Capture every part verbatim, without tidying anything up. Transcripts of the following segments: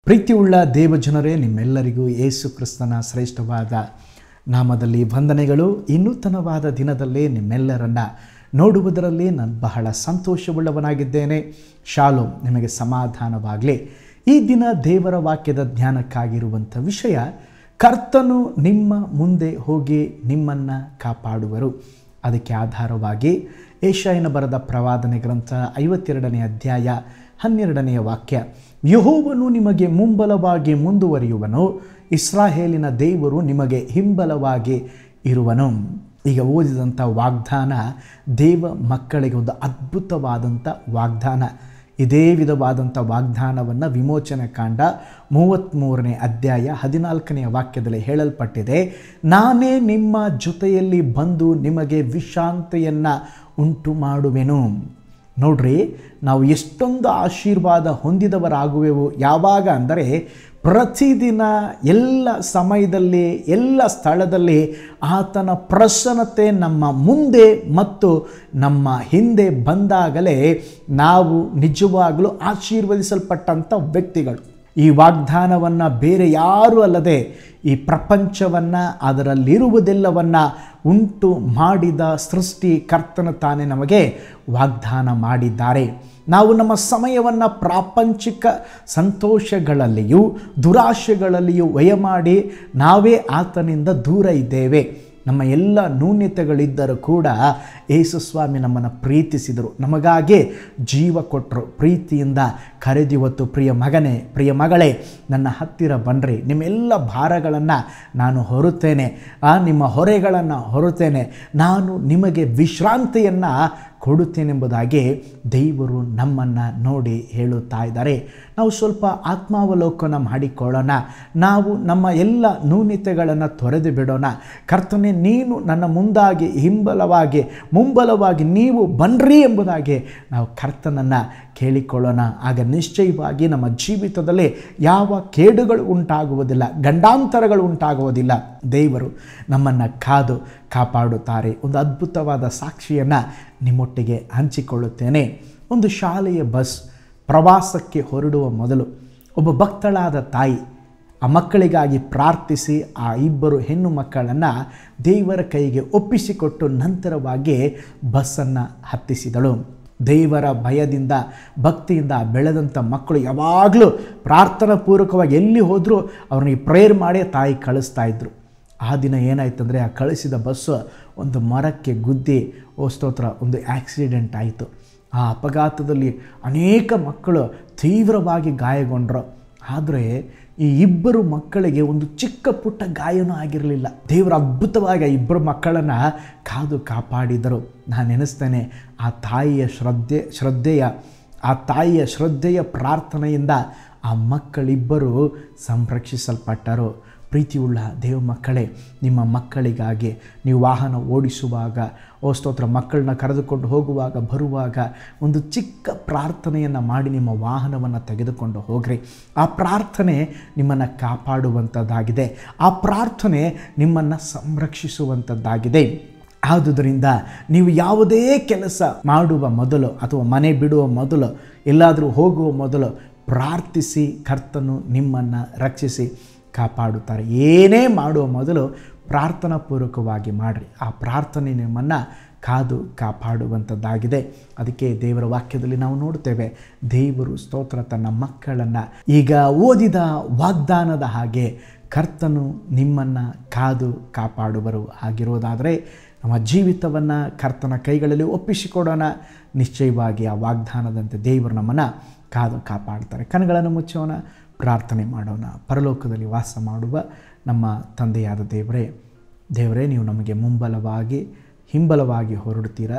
ಪ್ರೀತಿಯುಳ್ಳ ದೇವಜನರೇ, ನಿಮ್ಮೆಲ್ಲರಿಗೂ ಯೇಸು ಕ್ರಿಸ್ತನ ಶ್ರೇಷ್ಠವಾದ ನಾಮದಲ್ಲಿ ವಂದನೆಗಳು. ಇನ್ನೂತನವಾದ ದಿನದಲ್ಲಿ ನಿಮ್ಮೆಲ್ಲರನ್ನ ನೋಡುವುದರಲ್ಲಿ ನಾನು ಬಹಳ ಸಂತೋಷವುಳ್ಳವನಾಗಿದ್ದೇನೆ. ಶಾಲೋಮ್, ನಿಮಗೆ ಸಮಾಧಾನವಾಗಲಿ. ಈ ದಿನ ದೇವರ ವಾಕ್ಯದ ಧ್ಯಾನಕ್ಕಾಗಿರುವಂಥ ವಿಷಯ, ಕರ್ತನು ನಿಮ್ಮ ಮುಂದೆ ಹೋಗಿ ನಿಮ್ಮನ್ನು ಕಾಪಾಡುವರು. ಅದಕ್ಕೆ ಆಧಾರವಾಗಿ ಯೆಶಾಯನ ಬರೆದ ಪ್ರವಾದನೆ ಗ್ರಂಥ ಐವತ್ತೆರಡನೇ ಅಧ್ಯಾಯ ಹನ್ನೆರಡನೆಯ ವಾಕ್ಯ, ಯೆಹೋವನು ನಿಮಗೆ ಮುಂಬಲವಾಗಿ ಮುಂದುವರಿಯುವನು, ಇಸ್ರಾಯೇಲಿನ ದೇವರು ನಿಮಗೆ ಹಿಂಬಲವಾಗಿ ಇರುವನು. ಈಗ ಓದಿದಂಥ ವಾಗ್ದಾನ ದೇವ ಮಕ್ಕಳಿಗೆ ಒಂದು ಅದ್ಭುತವಾದಂಥ ವಾಗ್ದಾನ. ಇದೇ ವಿಧವಾದಂಥ ವಾಗ್ದಾನವನ್ನು ವಿಮೋಚನೆ ಕಾಂಡ ಮೂವತ್ತ್ಮೂರನೇ ಅಧ್ಯಾಯ ಹದಿನಾಲ್ಕನೆಯ ವಾಕ್ಯದಲ್ಲಿ ಹೇಳಲ್ಪಟ್ಟಿದೆ. ನಾನೇ ನಿಮ್ಮ ಜೊತೆಯಲ್ಲಿ ಬಂದು ನಿಮಗೆ ವಿಶ್ರಾಂತಿಯನ್ನು ಉಂಟು ಮಾಡುವೆನು. ನೋಡ್ರಿ, ನಾವು ಎಷ್ಟೊಂದು ಆಶೀರ್ವಾದ ಹೊಂದಿದವರಾಗುವೆವು ಯಾವಾಗ ಅಂದರೆ, ಪ್ರತಿದಿನ ಎಲ್ಲ ಸಮಯದಲ್ಲಿ ಎಲ್ಲ ಸ್ಥಳದಲ್ಲಿ ಆತನ ಪ್ರಸನ್ನತೆ ನಮ್ಮ ಮುಂದೆ ಮತ್ತು ನಮ್ಮ ಹಿಂದೆ ಬಂದಾಗಲೇ ನಾವು ನಿಜವಾಗಲೂ ಆಶೀರ್ವದಿಸಲ್ಪಟ್ಟಂಥ ವ್ಯಕ್ತಿಗಳು. ಈ ವಾಗ್ದಾನವನ್ನು ಬೇರೆ ಯಾರೂ ಅಲ್ಲದೆ ಈ ಪ್ರಪಂಚವನ್ನು ಅದರಲ್ಲಿರುವುದೆಲ್ಲವನ್ನು ಉಂಟು ಮಾಡಿದ ಸೃಷ್ಟಿಕರ್ತನ ತಾನೇ ನಮಗೆ ವಾಗ್ದಾನ ಮಾಡಿದ್ದಾರೆ. ನಾವು ನಮ್ಮ ಸಮಯವನ್ನು ಪ್ರಾಪಂಚಿಕ ಸಂತೋಷಗಳಲ್ಲಿಯೂ ದುರಾಶೆಗಳಲ್ಲಿಯೂ ವ್ಯಯ ಮಾಡಿ ನಾವೇ ಆತನಿಂದ ದೂರ ಇದ್ದೇವೆ. ನಮ್ಮ ಎಲ್ಲ ನ್ಯೂನ್ಯತೆಗಳಿದ್ದರೂ ಕೂಡ ಯೇಸು ಸ್ವಾಮಿ ನಮ್ಮನ್ನು ಪ್ರೀತಿಸಿದರು, ನಮಗಾಗೆ ಜೀವ ಕೊಟ್ಟರು. ಪ್ರೀತಿಯಿಂದ ಕರೆದಿವತ್ತು, ಪ್ರಿಯ ಮಗನೇ, ಪ್ರಿಯ ಮಗಳೇ, ನನ್ನ ಹತ್ತಿರ ಬನ್ನಿರಿ, ನಿಮ್ಮೆಲ್ಲ ಭಾರಗಳನ್ನು ನಾನು ಹೊರುತ್ತೇನೆ, ನಿಮ್ಮ ಹೊರೆಗಳನ್ನು ಹೊರುತ್ತೇನೆ, ನಾನು ನಿಮಗೆ ವಿಶ್ರಾಂತಿಯನ್ನು ಕೊಡುತ್ತೇನೆಂಬುದಾಗಿ ದೇವರು ನಮ್ಮನ್ನು ನೋಡಿ ಹೇಳುತ್ತಾ ಇದ್ದಾರೆ. ನಾವು ಸ್ವಲ್ಪ ಆತ್ಮಾವಲೋಕನ ಮಾಡಿಕೊಳ್ಳೋಣ. ನಾವು ನಮ್ಮ ಎಲ್ಲ ನ್ಯೂನ್ಯತೆಗಳನ್ನು ತೊರೆದು ಬಿಡೋಣ. ಕರ್ತನೇ, ನೀನು ನನ್ನ ಮುಂದಾಗಿ ಹಿಂಬಲವಾಗಿ ಮುಂಬಲವಾಗಿ ನೀವು ಬನ್ನಿರಿ ಎಂಬುದಾಗಿ ನಾವು ಕರ್ತನನ್ನು ಕೇಳಿಕೊಳ್ಳೋಣ. ಆಗ ನಿಶ್ಚಯವಾಗಿ ನಮ್ಮ ಜೀವಿತದಲ್ಲಿ ಯಾವ ಕೇಡುಗಳು ಉಂಟಾಗುವುದಿಲ್ಲ, ಗಂಡಾಂತರಗಳು ಉಂಟಾಗುವುದಿಲ್ಲ. ದೇವರು ನಮ್ಮನ್ನು ಕಾದು ಕಾಪಾಡುತ್ತಾರೆ. ಒಂದು ಅದ್ಭುತವಾದ ಸಾಕ್ಷಿಯನ್ನು ನಿಮ್ಮೊಟ್ಟಿಗೆ ಹಂಚಿಕೊಳ್ಳುತ್ತೇನೆ. ಒಂದು ಶಾಲೆಯ ಬಸ್ ಪ್ರವಾಸಕ್ಕೆ ಹೊರಡುವ ಮೊದಲು ಒಬ್ಬ ಭಕ್ತಳಾದ ತಾಯಿ ಆ ಮಕ್ಕಳಿಗಾಗಿ ಪ್ರಾರ್ಥಿಸಿ ಆ ಇಬ್ಬರು ಹೆಣ್ಣು ಮಕ್ಕಳನ್ನು ದೇವರ ಕೈಗೆ ಒಪ್ಪಿಸಿಕೊಟ್ಟು ನಂತರವಾಗಿ ಬಸ್ಸನ್ನು ಹತ್ತಿಸಿದಳು. ದೇವರ ಭಯದಿಂದ ಭಕ್ತಿಯಿಂದ ಬೆಳೆದಂಥ ಮಕ್ಕಳು ಯಾವಾಗಲೂ ಪ್ರಾರ್ಥನಾ ಪೂರ್ವಕವಾಗಿ ಎಲ್ಲಿ ಹೋದರೂ ಅವ್ರನ್ನ ಪ್ರೇಯರ್ ಮಾಡಿ ತಾಯಿ ಕಳಿಸ್ತಾ ಇದ್ರು. ಆ ದಿನ ಏನಾಯ್ತಂದರೆ, ಆ ಕಳಿಸಿದ ಬಸ್ಸು ಒಂದು ಮರಕ್ಕೆ ಗುದ್ದಿ, ಓ ಸ್ತೋತ್ರ, ಒಂದು ಆಕ್ಸಿಡೆಂಟ್ ಆಯಿತು. ಆ ಅಪಘಾತದಲ್ಲಿ ಅನೇಕ ಮಕ್ಕಳು ತೀವ್ರವಾಗಿ ಗಾಯಗೊಂಡರು. ಆದರೆ ಈ ಇಬ್ಬರು ಮಕ್ಕಳಿಗೆ ಒಂದು ಚಿಕ್ಕ ಪುಟ್ಟ ಗಾಯನೂ ಆಗಿರಲಿಲ್ಲ. ದೇವರು ಅದ್ಭುತವಾಗಿ ಆ ಇಬ್ಬರು ಮಕ್ಕಳನ್ನು ಕಾದು ಕಾಪಾಡಿದರು. ನಾನು ನೆನೆಸ್ತೇನೆ, ಆ ತಾಯಿಯ ಶ್ರದ್ಧೆ ಶ್ರದ್ಧೆಯ ಆ ತಾಯಿಯ ಶ್ರದ್ಧೆಯ ಪ್ರಾರ್ಥನೆಯಿಂದ ಆ ಮಕ್ಕಳಿಬ್ಬರು ಸಂರಕ್ಷಿಸಲ್ಪಟ್ಟರು. ಪ್ರೀತಿಯುಳ್ಳ ದೇವ ಮಕ್ಕಳೇ, ನಿಮ್ಮ ಮಕ್ಕಳಿಗಾಗಿ ನೀವು ವಾಹನ ಓಡಿಸುವಾಗ, ಓ ಸ್ತೋತ್ರ, ಮಕ್ಕಳನ್ನ ಕರೆದುಕೊಂಡು ಹೋಗುವಾಗ ಬರುವಾಗ ಒಂದು ಚಿಕ್ಕ ಪ್ರಾರ್ಥನೆಯನ್ನು ಮಾಡಿ ನಿಮ್ಮ ವಾಹನವನ್ನು ತೆಗೆದುಕೊಂಡು ಹೋಗ್ರಿ. ಆ ಪ್ರಾರ್ಥನೆ ನಿಮ್ಮನ್ನು ಕಾಪಾಡುವಂಥದ್ದಾಗಿದೆ. ಆ ಪ್ರಾರ್ಥನೆ ನಿಮ್ಮನ್ನು ಸಂರಕ್ಷಿಸುವಂಥದ್ದಾಗಿದೆ. ಆದುದರಿಂದ ನೀವು ಯಾವುದೇ ಕೆಲಸ ಮಾಡುವ ಮೊದಲು ಅಥವಾ ಮನೆ ಬಿಡುವ ಮೊದಲು, ಎಲ್ಲಾದರೂ ಹೋಗುವ ಮೊದಲು ಪ್ರಾರ್ಥಿಸಿ ಕರ್ತನು ನಿಮ್ಮನ್ನು ರಕ್ಷಿಸಿ ಕಾಪಾಡುತ್ತಾರೆ. ಏನೇ ಮಾಡುವ ಮೊದಲು ಪ್ರಾರ್ಥನಾ ಪೂರ್ವಕವಾಗಿ ಮಾಡಿರಿ. ಆ ಪ್ರಾರ್ಥನೆ ನಿಮ್ಮನ್ನು ಕಾದು ಕಾಪಾಡುವಂಥದ್ದಾಗಿದೆ. ಅದಕ್ಕೆ ದೇವರ ವಾಕ್ಯದಲ್ಲಿ ನಾವು ನೋಡ್ತೇವೆ, ದೇವರು ಸ್ತೋತ್ರ ತನ್ನ ಮಕ್ಕಳನ್ನು ಈಗ ಓದಿದ ವಾಗ್ದಾನದ ಹಾಗೆ ಕರ್ತನು ನಿಮ್ಮನ್ನು ಕಾದು ಕಾಪಾಡುವರು. ಆಗಿರೋದಾದರೆ ನಮ್ಮ ಜೀವಿತವನ್ನು ಕರ್ತನ ಕೈಗಳಲ್ಲಿ ಒಪ್ಪಿಸಿಕೊಡೋಣ. ನಿಶ್ಚಯವಾಗಿ ಆ ವಾಗ್ದಾನದಂತೆ ದೇವರು ನಮ್ಮನ್ನು ಕಾದು ಕಾಪಾಡ್ತಾರೆ. ಕಣ್ಣುಗಳನ್ನು ಮುಚ್ಚೋಣ, ಪ್ರಾರ್ಥನೆ ಮಾಡೋಣ. ಪರಲೋಕದಲ್ಲಿ ವಾಸ ಮಾಡುವ ನಮ್ಮ ತಂದೆಯಾದ ದೇವರೇ, ದೇವರೇ, ನೀವು ನಮಗೆ ಮುಂಬಲವಾಗಿ ಹಿಂಬಲವಾಗಿ ಹೊರಡ್ತೀರ,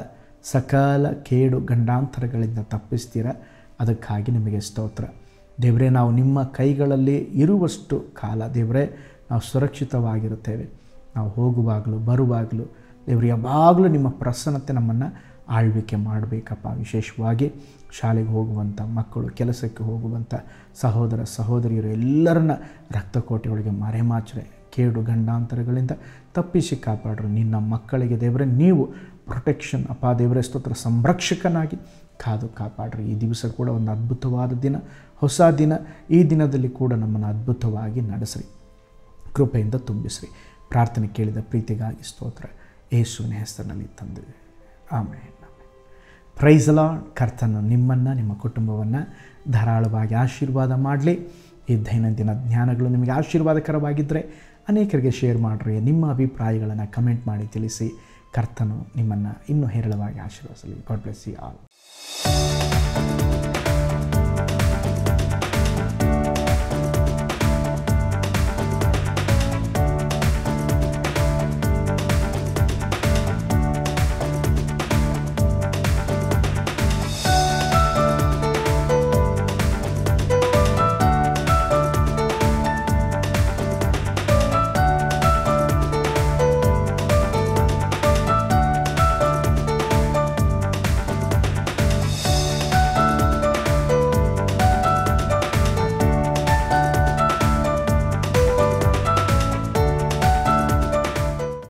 ಸಕಲ ಕೇಡು ಗಂಡಾಂತರಗಳಿಂದ ತಪ್ಪಿಸ್ತೀರ. ಅದಕ್ಕಾಗಿ ನಿಮಗೆ ಸ್ತೋತ್ರ. ದೇವರೇ, ನಾವು ನಿಮ್ಮ ಕೈಗಳಲ್ಲಿ ಇರುವಷ್ಟು ಕಾಲ ದೇವರೇ ನಾವು ಸುರಕ್ಷಿತವಾಗಿರುತ್ತೇವೆ. ನಾವು ಹೋಗುವಾಗಲೂ ಬರುವಾಗಲೂ ದೇವರು ಯಾವಾಗಲೂ ನಿಮ್ಮ ಪ್ರಸನ್ನತೆ ನಮ್ಮನ್ನು ಆಳ್ವಿಕೆ ಮಾಡಬೇಕಪ್ಪ. ವಿಶೇಷವಾಗಿ ಶಾಲೆಗೆ ಹೋಗುವಂಥ ಮಕ್ಕಳು, ಕೆಲಸಕ್ಕೆ ಹೋಗುವಂಥ ಸಹೋದರ ಸಹೋದರಿಯರು ಎಲ್ಲರನ್ನ ರಕ್ತಕೋಟೆಯೊಳಗೆ ಮರೆಮಾಚ್ರೆ, ಕೇಡು ಗಂಡಾಂತರಗಳಿಂದ ತಪ್ಪಿಸಿ ಕಾಪಾಡ್ರು. ನಿನ್ನ ಮಕ್ಕಳಿಗೆ ದೇವರೇ ನೀವು ಪ್ರೊಟೆಕ್ಷನ್ ಅಪ್ಪ ದೇವರೇ ಸ್ತೋತ್ರ ಸಂರಕ್ಷಕನಾಗಿ ಕಾದು ಕಾಪಾಡ್ರಿ. ಈ ದಿವಸ ಕೂಡ ಒಂದು ಅದ್ಭುತವಾದ ದಿನ, ಹೊಸ ದಿನ, ಈ ದಿನದಲ್ಲಿ ಕೂಡ ನಮ್ಮನ್ನು ಅದ್ಭುತವಾಗಿ ನಡೆಸ್ರಿ, ಕೃಪೆಯಿಂದ ತುಂಬಿಸ್ರಿ. ಪ್ರಾರ್ಥನೆ ಕೇಳಿದ ಪ್ರೀತಿಗಾಗಿ ಸ್ತೋತ್ರ, ಯೇಸುವಿನ ಹೆಸರಿನಲ್ಲಿ ತಂದಿವೆ, ಆಮೇನ್. Price lord. ಕರ್ತನು ನಿಮ್ಮನ್ನು, ನಿಮ್ಮ ಕುಟುಂಬವನ್ನು ಧಾರಾಳವಾಗಿ ಆಶೀರ್ವಾದ ಮಾಡಲಿ. ಈ ದೈನಂದಿನ ಜ್ಞಾನಗಳು ನಿಮಗೆ ಆಶೀರ್ವಾದಕರವಾಗಿದ್ದರೆ ಅನೇಕರಿಗೆ ಶೇರ್ ಮಾಡಿರಿ. ನಿಮ್ಮ ಅಭಿಪ್ರಾಯಗಳನ್ನು ಕಮೆಂಟ್ ಮಾಡಿ ತಿಳಿಸಿ. ಕರ್ತನು ನಿಮ್ಮನ್ನು ಇನ್ನೂ ಹೇರಳವಾಗಿ ಆಶೀರ್ವದಿಸಲಿ. God bless you all.